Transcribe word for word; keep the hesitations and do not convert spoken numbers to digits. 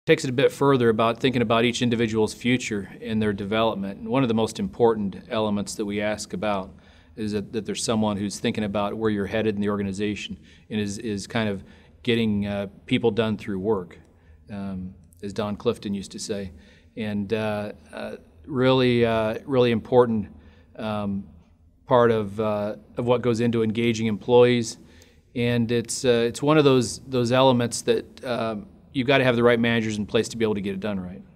takes it a bit further about thinking about each individual's future and their development. And one of the most important elements that we ask about is that, that there's someone who's thinking about where you're headed in the organization and is, is kind of getting uh, people done through work, um, as Don Clifton used to say. And uh, uh, really, uh, really important um, part of, uh, of what goes into engaging employees. And it's, uh, it's one of those, those elements that um, you've got to have the right managers in place to be able to get it done right.